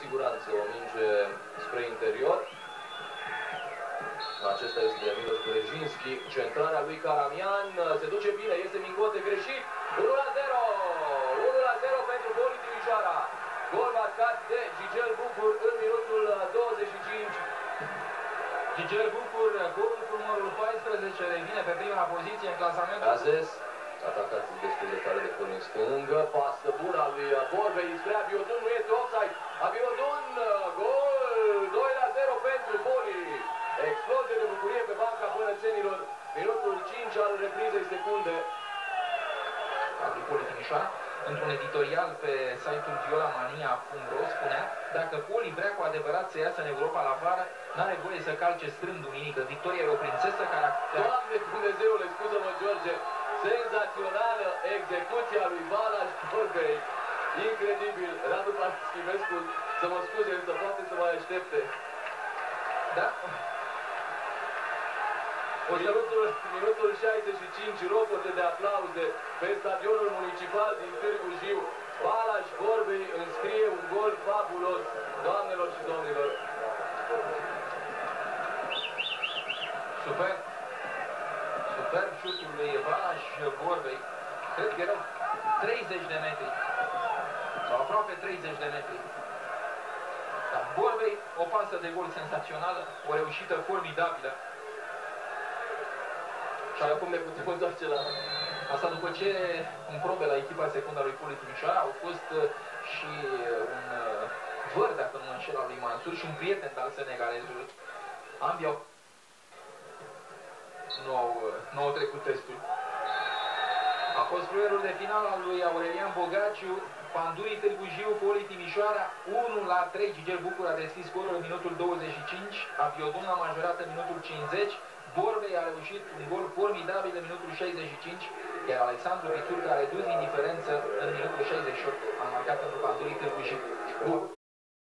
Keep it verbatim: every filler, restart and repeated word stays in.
siguranță o minge spre interior. Acesta este Miloš Brzezinski. Centrarea lui Karamian. Se duce bine, este Mingote greșit. unu la zero. unu la zero pentru Poli Timișoara. Gol marcat de Gigel Bucur în minutul douăzeci și cinci. Gigel Bucur, golul cu numărul paisprezece, revine pe prima poziție în clasament. Azes, atacat destul de tare de Poli în stângă. Pasă bună a lui Borbei spre Abiodun, nu este offside. Abiodun, gol, doi la zero pentru Poli. Explozie de bucurie pe banca bănățenilor. Minutul cinci al reprizei secunde. Al Poli Timișoara, într-un editorial pe site-ul violamania punct ro, spunea: dacă Poli vrea cu adevărat să iasă în Europa la vară, n-are voie să calce strâmb duminică. Victoria e o prințesă care... Doamne Dumnezeule, scuză-mă, George, senzațională execuția lui Balázs Borbei. Incredibil. Radu Paraschivescu, să mă scuze, însă poate să mai aștepte. Da? Minutul, minutul șaizeci și cinci, ropote de aplauze pe stadionul municipal din Târgu Jiu. Balázs Borbei înscrie un gol fabulos, doamnelor și domnilor. Super. Superb șutul lui Balázs Borbei. Cred că erau treizeci de metri. Sau aproape treizeci de metri. Dar Borbei, o pasă de gol senzațională, o reușită formidabilă. Și acum ne putem întoarce la... Asta după ce în probe la echipa secundă a lui Poli Timișoara au fost și un văr, dacă nu mă înșel, al lui Mansur și un prieten al senegalezului. Ambii au... Nu au, nu au trecut testul. A fost fluierul de final al lui Aurelian Bogaciu. Pandurii Târgu Jiu, Poli Timișoara, unu la trei. Gigel Bucur a deschis scorul în minutul douăzeci și cinci. Abiodun a majorat în minutul cincizeci. Borbei a reușit un gol formidabil în minutul șaizeci și cinci, iar Alexandru Pițurcă a redus indiferență